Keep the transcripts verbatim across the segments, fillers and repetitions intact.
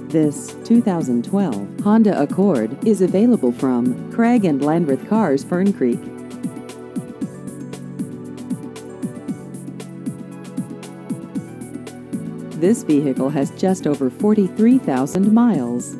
This two thousand twelve Honda Accord is available from Craig and Landreth Cars, Fern Creek. This vehicle has just over forty-three thousand miles.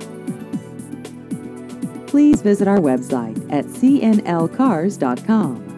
Please visit our website at c n l cars dot com.